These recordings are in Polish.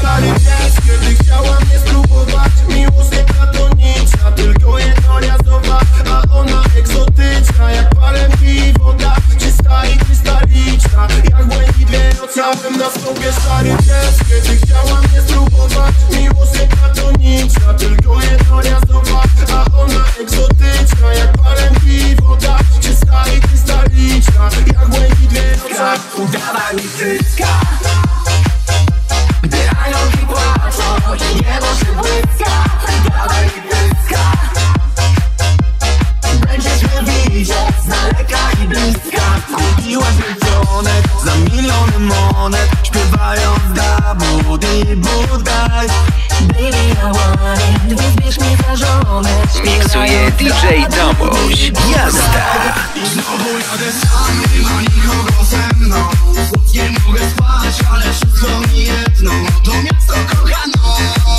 stary pies, kiedy chciała mnie spróbować. Miłość nie platoniczna, tylko jednorazowa, a ona egzotyczna, jak parę i woda, czysta i krystaliczna, jak błękit wielocałym na sobie. Stary pies, kiedy chciała mnie spróbować. Miłość nie platoniczna, tylko jednorazowa, a ona egzotyczna, jak parę i woda, czysta i krystaliczna, jak błękit wielocałym. Udawaj mi cycka, gdy aniołki płaczą i niebo się błyska. Dawaj mi cycka, będziesz mnie widzieć z daleka i bliska. Kupiłaś mi dzionek za miliony monet, śpiewając da budi budaj. Baby, I want it, wyzbierz mnie za żonę. Miksuje DJ Tomuś. Jazda! Znowu jadę sam, nie ma nikogo ze mną. Nie mogę spać, ale wszystko mi jedno. To miasto kochano.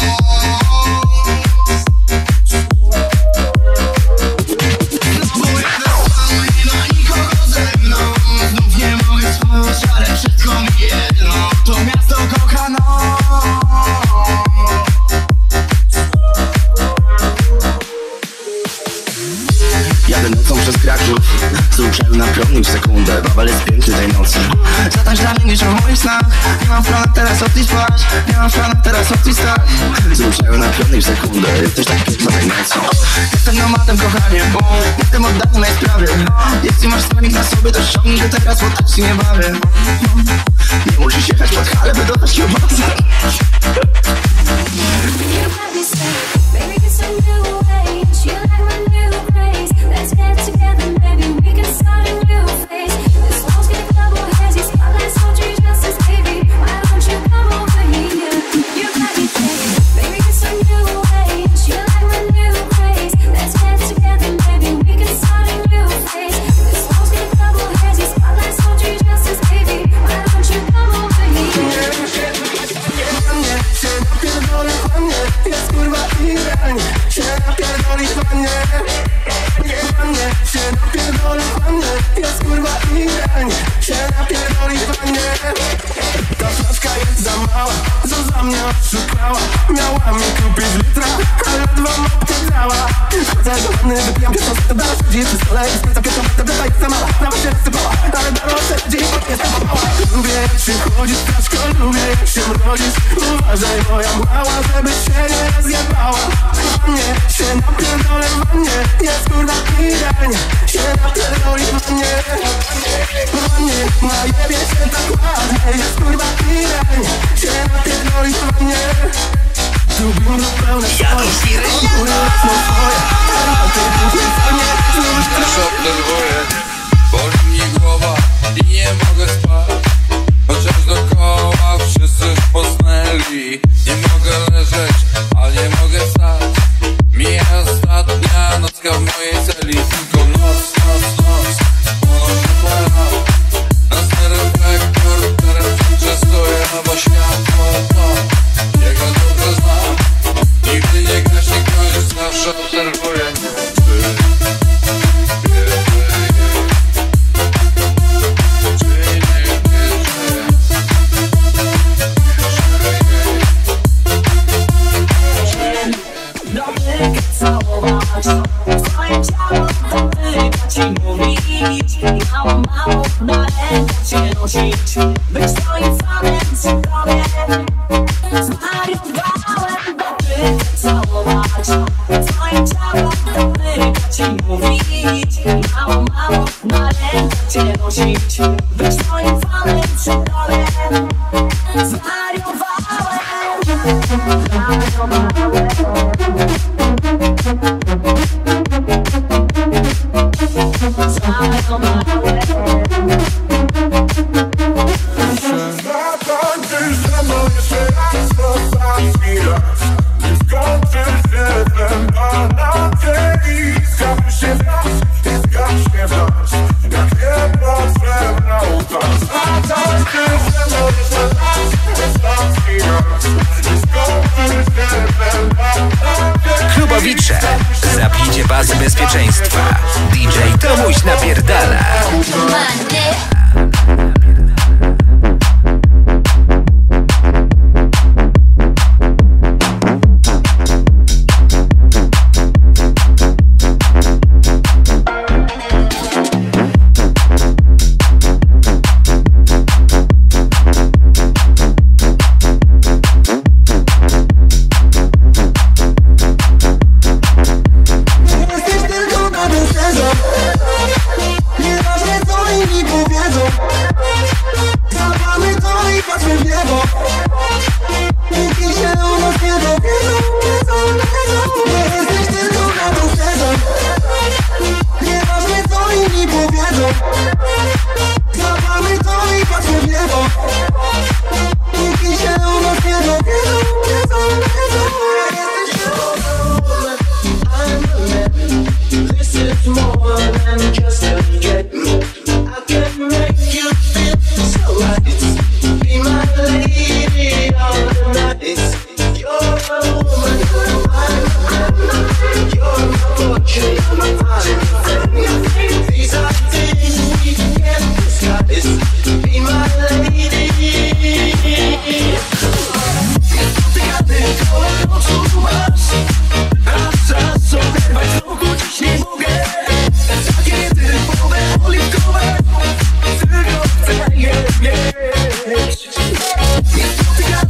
Znowu jadę sam, nie ma nikogo ze mną. Znów nie mogę spać, ale wszystko mi jedno. To miasto kochano. Jadę nocą przez Kraków, zupełnie na promień w sekundę. Babel jest piękny tej nocy. Zatańcz dla mnie niż w moich snach. Nie mam w planach teraz opcji spać. Nie mam w planach teraz opcji stać. Zupełnie na promień w sekundę. Jesteś tak piękna tej nocy. Jestem nomadem, kochanie, bo jestem oddany na sprawie. Jeśli masz stanik na sobie, to ściągnij, że teraz bo tak się nie bawię. Nie musisz jechać pod halę, by dostać kiełbasę. Let's get together, baby, we can start a new phase. This walls get double hazy, spotlights hold you just as baby. Why don't you come over here? You got me thinking, baby, it's a new age. You like my new craze. Let's get together, baby, we can start a new phase. This walls get double hazy, spotlights hold you just as baby. Why don't you come over here? Się napierdolisz we mnie, jest kurwa Iran. Się napierdolisz we mnie. Się napierdolisz we mnie, jest kurwa Iran. Się napierdolisz we mnie. Ta flaszka jest za mała, co za mnie oszukała. Miała mi kupić litra, ale ledwo obciężała. Chodzę do wanny, wypijam pierwszą setę, dalej siedzi przy stole i skręca pierwszą metę, wleta jest za mała. Prawa się sypała, ale dalej siedzi i pod jest mała. Lubię jak się chodzisz, straszko, lubię jak się mrozisz. Uważaj moja mała, żeby się nie rozjebała. Mnie się napierdolę we mnie, jest kurwa idealnie. Się napierdolisz we mnie. Najebie się tak ładnie, jest kurwa idealnie. Się napierdolisz we mnie. Tu biuro pełne swoje, góry są swoje. A ty później we mnie. Obserwuję, boli mnie głowa i nie mogę spać. Chociaż dookoła wszyscy już posnęli. Nie mogę leżeć, a nie mogę stać. Mija ostatnia nocka w mojej celi. Tylko noc, ponoć płynę. Na stary wektor, teraz wciąż stoję. Bo światło to, jego dobrze znam. Nigdy nie gaśnie kończy, zawsze obserwuję. Twoje ciało domykać i mówić. Mało, na rękach cię nosić. Być twoim fanem przy tobie. Zwariowałem, bo ty chcę całować. Twoje ciało domykać i mówić. Mało, na rękach cię nosić. Być twoim fanem przy tobie. Zwariowałem. Klubowicze, zapnijcie pasy bezpieczeństwa. DJ Tomuś napierdala.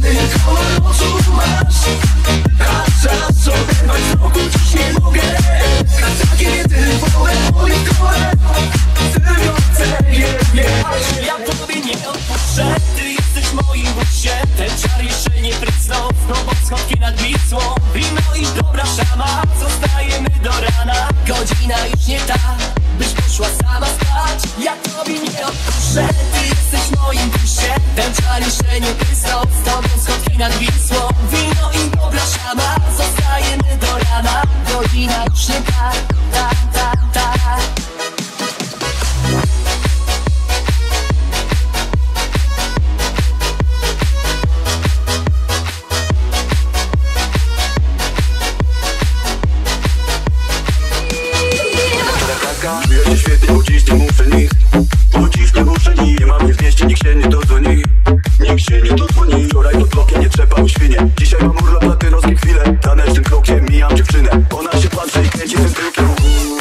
koło oczu masz. A czas oderwać z roku dziś nie mogę. Takie nietypowe moje kole serce jebie. Ja tobie nie odpuszczę, ty jesteś moim gościem. Ten czar jeszcze nie prysnął, znowu schodki nad Wisłą. Wino i dobra szama, zostajemy do rana. Godzina już nie ta, byś poszła sama spać. Ja tobie nie odpuszczę, ty jesteś moim gościem. Ten czar jeszcze nie prysnął, znowu schodki nad Wisłą. Wino i dobra szama, zostajemy do rana. Godzina już nie ta, ta, ta, ta. Czuję się świetnie, bo dziś nie muszę nic. Bo dziś nie muszę nic. Nie mam mnie w mieście, nikt się nie dodzwoni. Nikt się nie dodzwoni. Wczoraj pod blokiem nie trzepał świnie. Dzisiaj mam urlop na tyrowskie chwile. Tanecznym krokiem mijam dziewczynę. Ona się patrzy i kręci tym tyłkiem.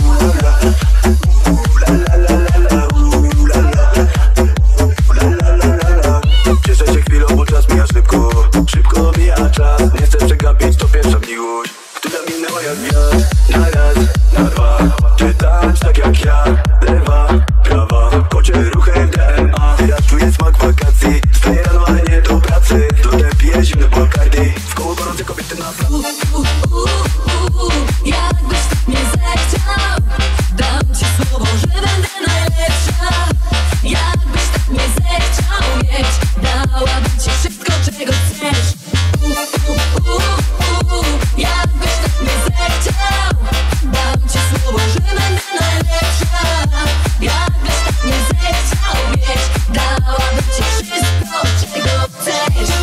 Cieszę się chwilą, bo czas mija szybko. Szybko mija czas. Nie chcę przegapić, to pierwsza miłość, która minęła jak wiatr. Na raz, na dwa. Ty tańcz tak jak ja. Lewa, prawa. Kocie ruchem DNA. Ja czuję smak wakacji. Wstaję rano, ale nie do pracy. Lotem piję zimne Bacardi. W koło gorące kobiety na placu. Jakbyś tak mnie zechciał, dam ci słowo, że będę najlepsza. Jakbyś tak mnie zechciał mieć, dałabym ci wszystko, czego chcesz. Jakbyś tak mnie zechciał, dam ci słowo, że będę najlepsza. Jakbyś tak mnie zechciał mieć, dałabym ci wszystko, czego chcesz.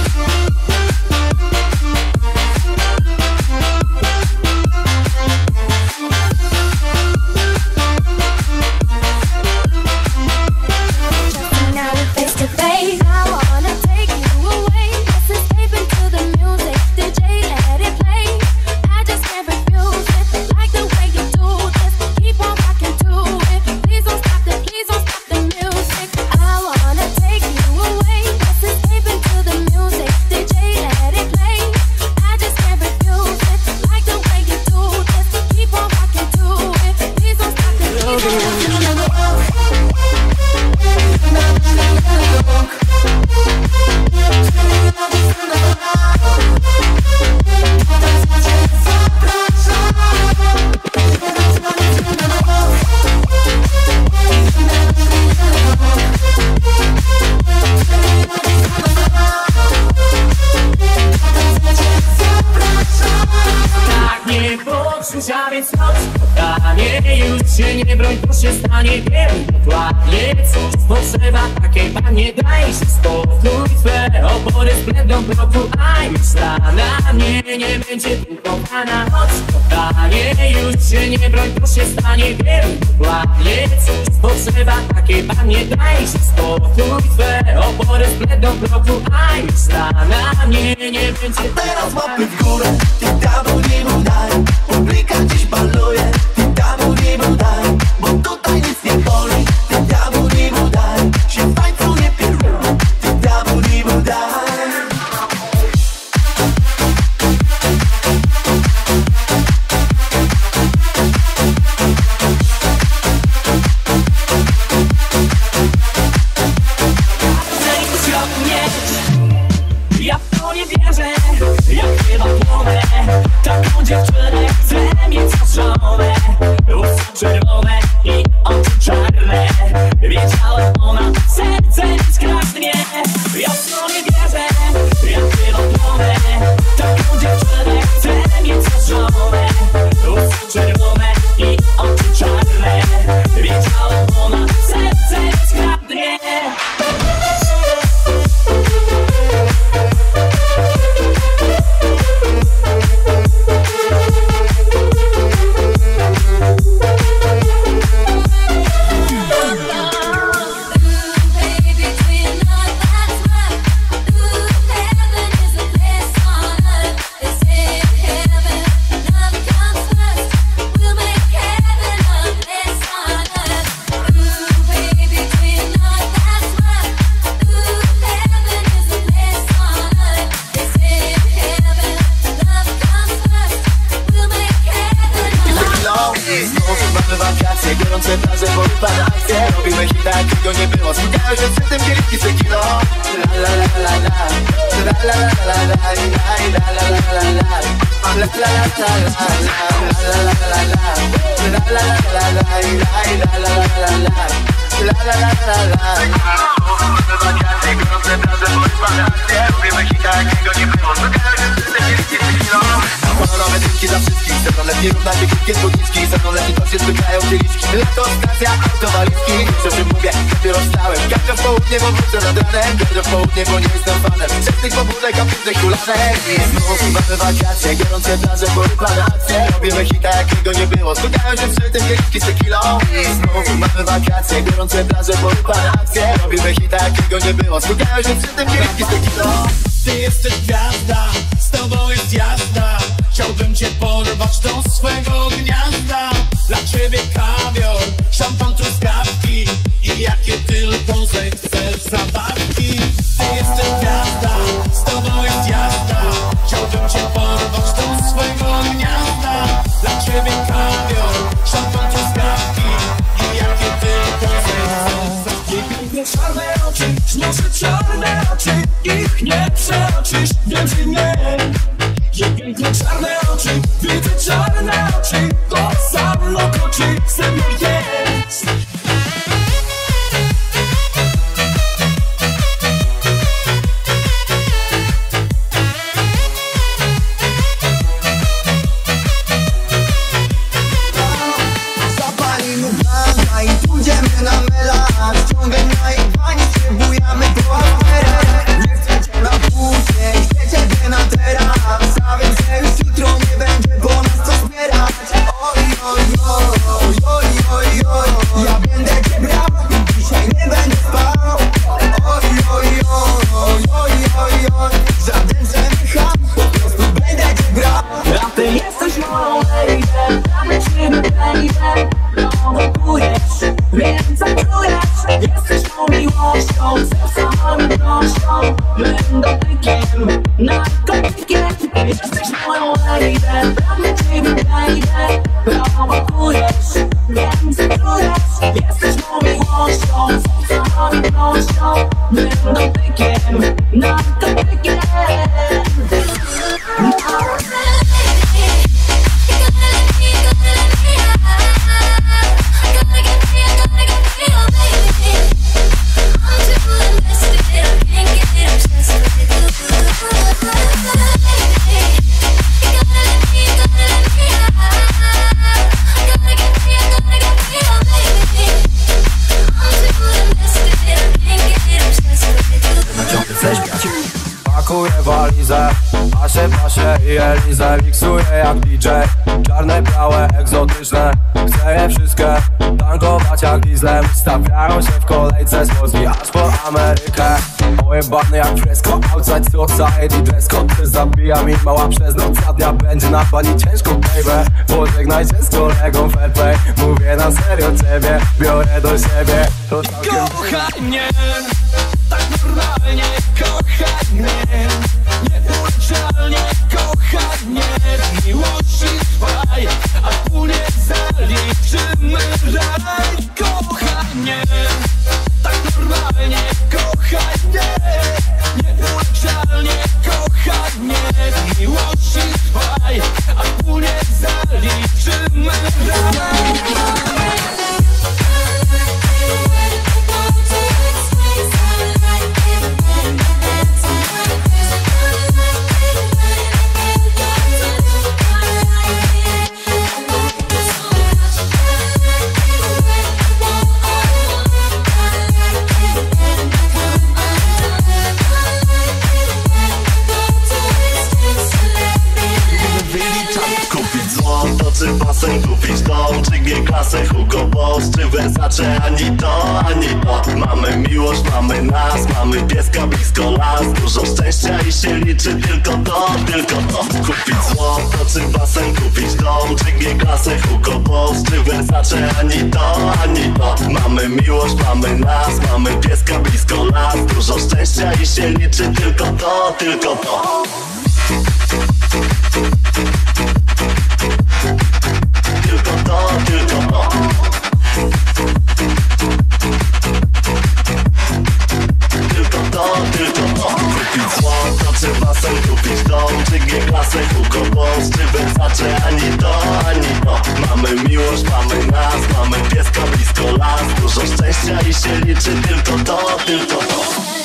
Now we're face to face. I wanna take you away. Let's escape into the music. DJ, let it play. I just can't refuse it. Like the way you do this. Keep on rocking to it. Please don't stop the music. I wanna take you away. Let's escape into the music. DJ, let it play. I just can't refuse it. Like the way you do this. Keep on rocking to it. Please don't stop the music. Tak nie poczuć, a więc noc podanie. Już się nie broń, to się stanie. Wiem dokładnie, coś potrzeba takiej pannie. Daj się spokój, twe opory zbledną bloku. A myśla na mnie nie będzie tylko pana. Noc podanie, już się nie broń, to się stanie. Wiem dokładnie, coś potrzeba takiej pannie. Daj się spokój, twe opory zbledną bloku. A myśla na mnie nie będzie Teraz łapy w górę, ty damu nie mu daj. Publika dziś baluje, ty damu nie mu daj. Bo tutaj nic nie boli, ty damu nie mu daj. Się w tańcu nie pierdolę, ty damu nie mu daj. Ja w to nie wierzę, jak chyba płonę. Taką dziewczynę chcę mieć za żonę. Usta czerwone i oczy czarne. Wiedziałem, ona serce skradnie. Ja w to nie wierzę, jak chyba płonę. Taką dziewczynę chcę mieć za żonę. Usta czerwone i oczy czarne. Wiedziałem, ona serce skradnie. wakacje, gorące plaże, porywane akcje. Robimy hita, jakiego nie było, stukają się przy tym kieliszki z tequilą. La la la la la, la la la la la, la la la la la la, la la la la la, la la la la la, la la la la la, la la la la la. La la la la la. Mamy wakacje, gorące plaże, porywane akcje. Robimy hita, jakiego nie było, stukają się przy tym kieliszki z tequilą. Kolorowe drinki dla wszystkich, zewnątrz nierówna tych krótkie spódniczki. Zewnątrz to się zbykają kieliszki. Lato, stacja, autowalizki. O czym mówię, dopiero wstałem. Każdy w południe, bo wrócę nad ranem. Każdy w południe, bo nie jestem fanem wczesnych pobudek, a późnych kulanek. I znów mamy wakacje, gorące plaże, porywane akcje. Robimy hita, jakiego nie było, stukają się przy tym kieliszki z tequilą. I znów mamy wakacje, gorące plaże, porywane akcje. Robimy hita, jakiego nie było, stukają się przy tym kieliszki z tequilą. Ty jesteś gwiazda, z tobą jest jazda. Chciałbym cię porwać do swego gniazda. Dla ciebie kawior, szampan, truskawki i jakie tylko zechcesz zabawki. Ty jesteś gwiazda, z tobą jest jazda. Chciałbym cię porwać do swego gniazda. Dla ciebie kawior, szampan, truskawki i jakie tylko zechcesz zabawki. Piękne czarne oczy, może czarne oczy, ich nie przeoczysz, wiem, że nie. Jej piękne czarne oczy, widzę czarne oczy, to sam oczy ze mną jest. Zapalimy blanta i pójdziemy na melanż. Ciągle na ich pani się bujamy po aferę. Nie chcę cię na później, chcę ciebie na teraz. A więc już jutro nie będzie po nas co zbierać. Oj, oj, oj, oj, oj, oj. Ja będę cię brał i dzisiaj nie będę spał. Oj, oj, oj, oj, oj, oj. Żaden przemycham, po prostu będę cię brał. A ty jesteś moją lady, prawie ciebie baby. Prowokujesz, wiem co czujesz. Jesteś moją miłością, serca moją miłością. Mym dotykiem, narkotykiem. Jesteś moją lady, prawie ciebie baby. Prowokujesz, wiem co czujesz. Jesteś moją miłością, serca moją miłością. Mym dotykiem, narkotykiem. Pakuję walizę, paszę i Elizę. Miksuję jak DJ, czarne, białe, egzotyczne. Chcę je wszystkie tankować jak dieslem. Stawiają się w kolejce z Polski aż po Amerykę. Ojebany jak fresco, outside society dress code. Też zabija mi mała przez noc, a dnia będzie na pani ciężko, baby. Pożegnaj się z kolegą fair play. Mówię na serio ciebie, biorę do siebie. To Kochaj mnie, tak normalnie, kochaj mnie. Nieuleczalnie, kochaj mnie. W miłości trwaj, a wspólnie zaliczymy raj. Kochaj mnie, tak normalnie, kochaj mnie. Nieuleczalnie, kochaj mnie. W miłości trwaj, a wspólnie zaliczymy raj. Czy basen, kupić dom, czy G-klasę, Hugo Boss, czy Versace, ani to, ani to. Mamy miłość, mamy nas, mamy pieska blisko las. Dużo szczęścia i się liczy tylko to, tylko to. Kupić złoto, czy basen, kupić dom, czy G-klasę, Hugo Boss, czy Versace, ani to, ani to. Mamy miłość, mamy nas, mamy pieska blisko las. Dużo szczęścia i się liczy tylko to, tylko to. Tylko to, tylko to. kupić dom czy G-klasę, Hugo Boss czy Versace. Ani to, ani to. Mamy miłość, mamy nas, mamy pieska blisko las. Dużo szczęścia i się liczy tylko to, tylko to.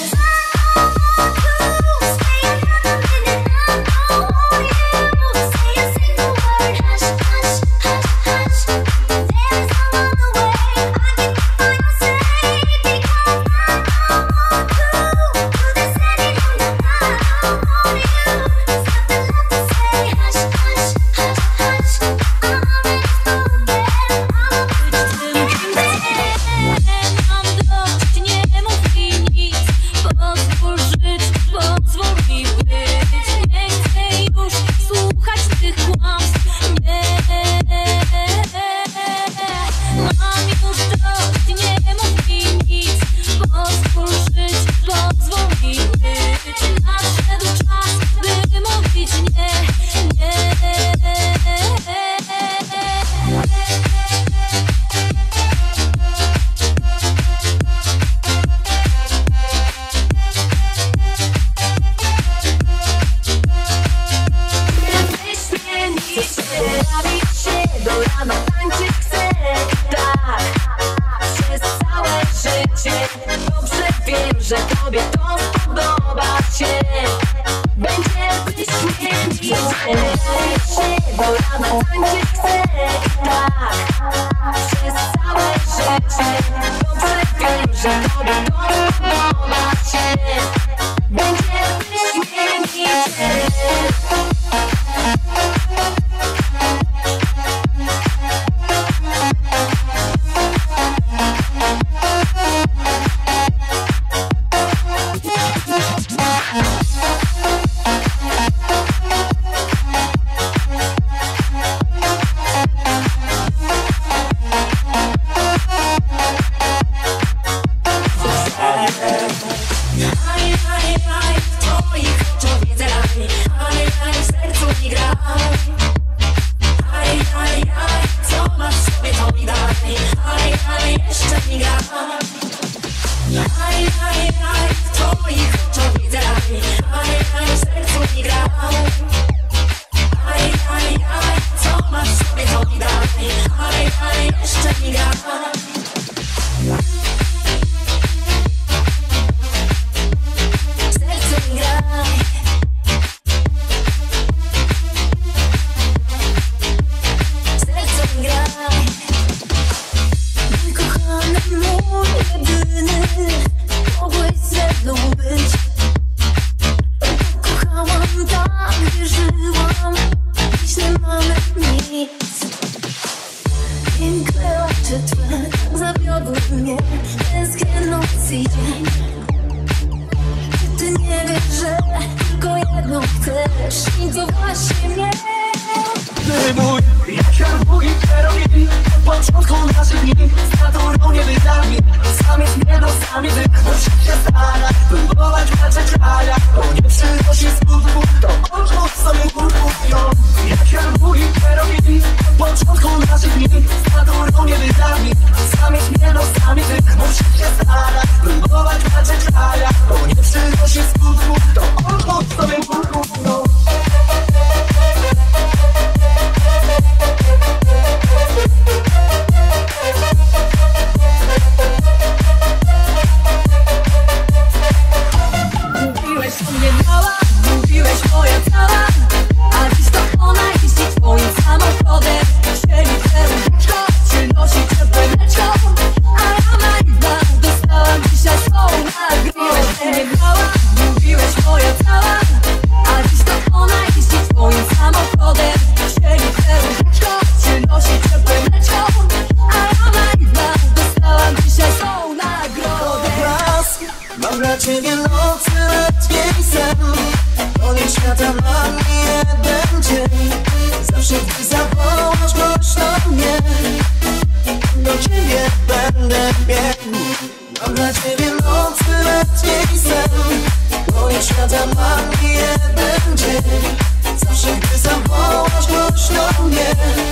Mam dla ciebie nocy lepiej sen. Koniec świata mam jeden dzień. Zawsze gdy zawołasz głośno mnie,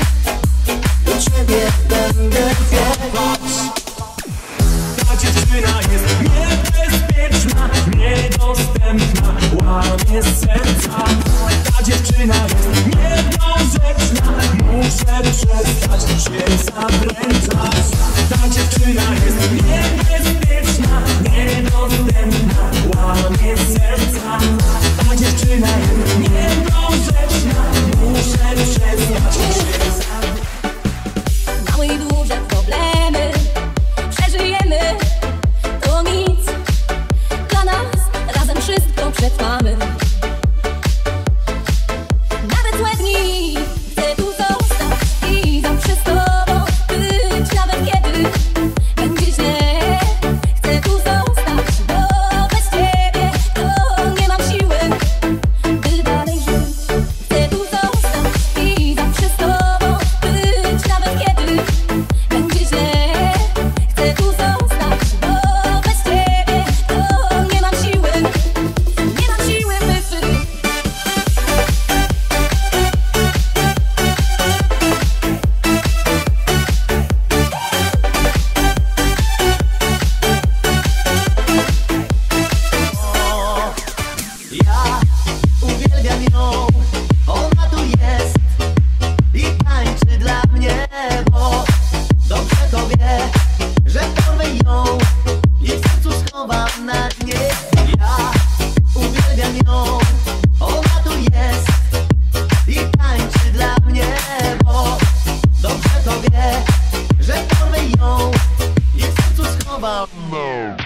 do ciebie będę biegł. Ta dziewczyna jest niebezpieczna, niedostępna, łamie serca. mną i w sercu schował.